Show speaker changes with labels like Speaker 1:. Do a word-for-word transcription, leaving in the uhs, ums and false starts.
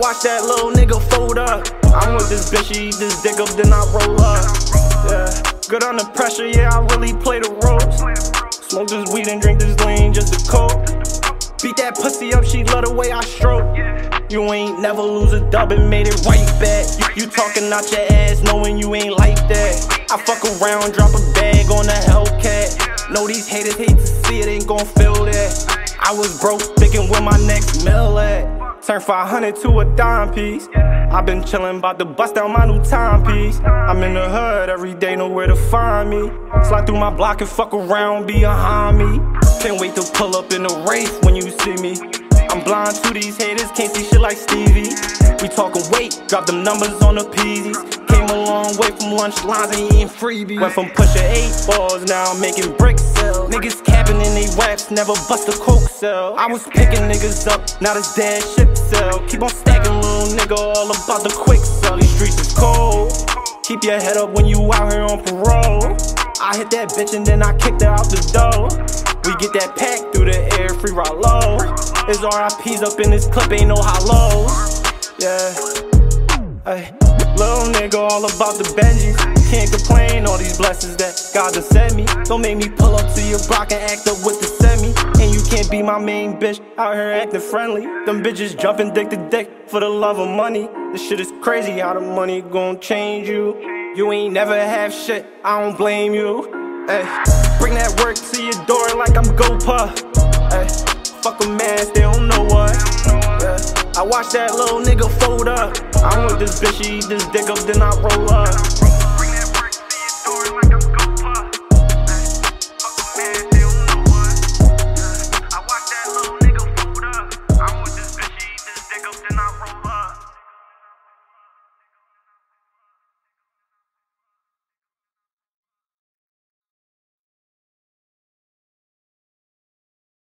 Speaker 1: watch that little nigga fold up. I'm with this bitch, she eat this dick up, then I roll up. Yeah, good under pressure, yeah, I really play the ropes. Smoke this weed and drink this lean, just a coke. Beat that pussy up, she love the way I stroke. You ain't never lose a dub and made it right back. You, you talking out your ass, knowing you ain't like that. I fuck around, drop a bag on the Hellcat. Know these haters hate to see it, ain't gon' feel that. I was broke, thinking where my next meal at. Turn five hundred to a dime piece. I been chillin', bout to bust down my new timepiece. I'm in the hood every day, know where to find me. Slide through my block and fuck around, be behind me. Can't wait to pull up in the race when you see me. I'm blind to these haters, can't see shit like Stevie. We talkin' weight, drop them numbers on the Peasies. Came a long way from lunch lines and eating freebies. Went from pushing eight balls, now I'm making brick sales. Niggas capping in they raps, never bust a coke cell. I was picking niggas up, now this dead ship sell. Keep on stacking, little nigga, all about the quick sell. These streets is cold. Keep your head up when you out here on parole. I hit that bitch and then I kicked her out the door. We get that pack through the air, free ride low. There's R I Ps up in this clip, ain't no hollows. Yeah, ay, little nigga all about the Benjis. Can't complain, all these blessings that God done sent me. Don't make me pull up to your block and act up with the semi. And you can't be my main bitch, out here acting friendly. Them bitches jumping dick to dick for the love of money. This shit is crazy how the money gon' change you. You ain't never have shit, I don't blame you. Ay, bring that work to your door like I'm GoPuff. Ay, fuck a man, they don't know what. Yeah, I watch that little nigga fold up. I'm with this bitch, she eat this dick up, then I roll up.